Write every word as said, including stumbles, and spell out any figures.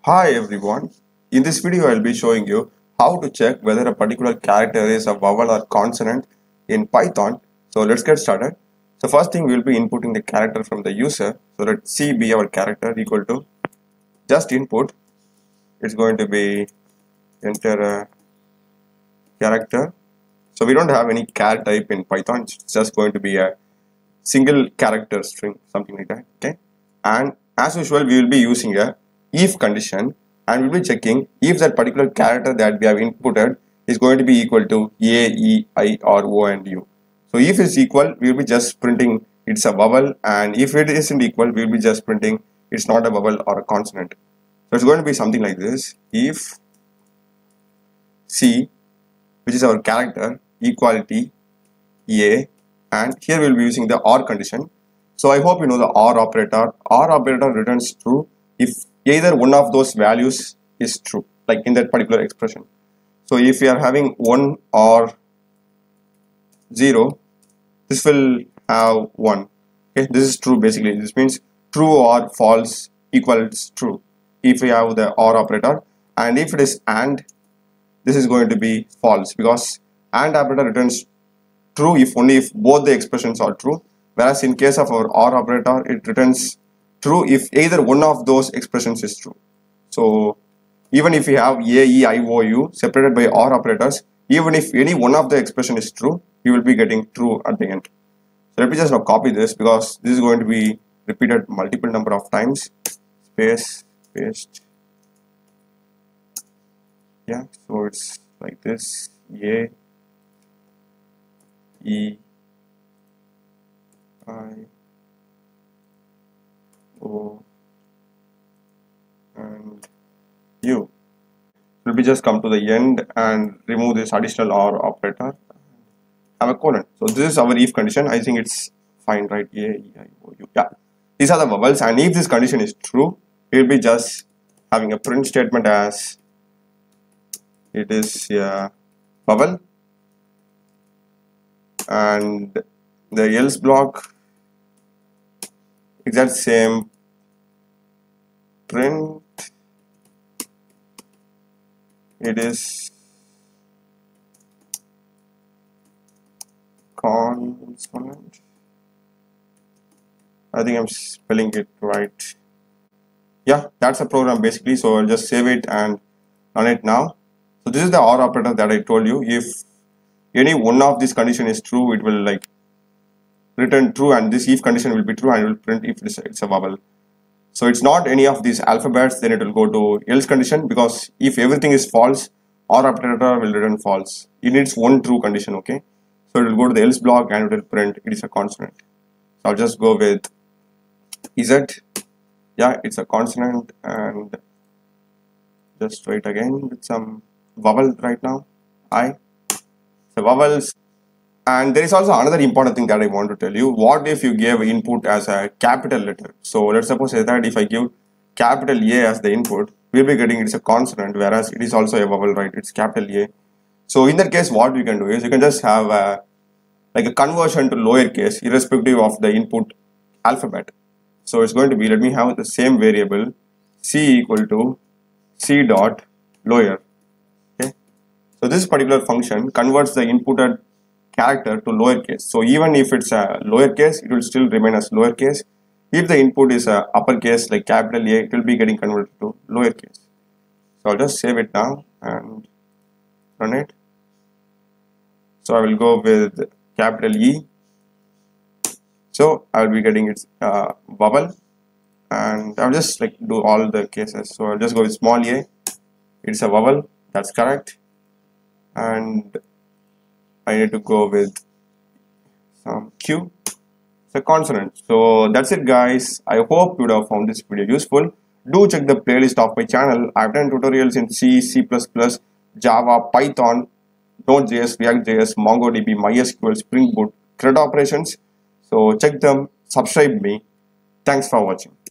Hi everyone, in this video I will be showing you how to check whether a particular character is a vowel or consonant in Python. So let's get started. So first thing we will be inputting the character from the user. So let C be our character equal to just input. It's going to be enter a character. So we don't have any char type in Python, it's just going to be a single character string, something like that. Okay, and as usual we will be using a if condition and we'll be checking if that particular character that we have inputted is going to be equal to A, E, I or O and U. So if it's equal, we will be just printing it's a vowel, and if it isn't equal, we will be just printing it's not a vowel or a consonant. So it's going to be something like this: if C, which is our character, equality A, and here we will be using the OR condition. So I hope you know the OR operator. OR operator returns true if either one of those values is true, like in that particular expression. So if we are having one or zero, this will have one. Okay, this is true basically. This means true or false equals true if we have the OR operator, and if it is AND, this is going to be false because AND operator returns true if only if both the expressions are true, whereas in case of our OR operator it returns true if either one of those expressions is true. So even if we have A, E, I, O, U separated by OR operators, even if any one of the expression is true, we will be getting true at the end. So let me just now copy this because this is going to be repeated multiple number of times. Space, paste. Yeah, so it's like this: A, E, I, O, and U. Will be just come to the end and remove this additional OR operator. Have a colon. So this is our if condition. I think it's fine, right? A, E, I, O, U. Yeah, these are the vowels, and if this condition is true, we will be just having a print statement as it is a vowel, and the else block exact same print it is consonant. I think I'm spelling it right. Yeah, that's a program basically. So I'll just save it and run it now. So this is the OR operator that I told you. If any one of these condition is true, it will like return true, and this if condition will be true and it will print if it's a, it's a vowel. So it's not any of these alphabets, then it will go to else condition, because if everything is false, OR operator will return false. It needs one true condition, okay? So it will go to the else block and it will print it is a consonant. So I'll just go with Z. Yeah, it's a consonant, and just write again with some vowel right now. I. So vowels. And there is also another important thing that I want to tell you. What if you gave input as a capital letter? So let's suppose that if I give capital A as the input, we'll be getting it's a consonant, whereas it is also a vowel, right? It's capital A. So in that case, what we can do is you can just have a, like a conversion to lowercase irrespective of the input alphabet. So it's going to be, let me have the same variable C equal to C dot lower. Okay. So this particular function converts the inputted character to lowercase. So even if it's a lowercase, it will still remain as lowercase. If the input is a uppercase like capital A, it will be getting converted to lowercase. So I'll just save it now and run it. So I will go with capital E. So I will be getting its uh, vowel, and I'll just like do all the cases. So I'll just go with small a. It's a vowel. That's correct. And I need to go with some Q. It's a consonant. So that's it, guys. I hope you would have found this video useful. Do check the playlist of my channel. I've done tutorials in C, C plus plus, Java, Python, Node.js, React.js, MongoDB, MySQL, Spring Boot, CRUD operations. So check them, subscribe me. Thanks for watching.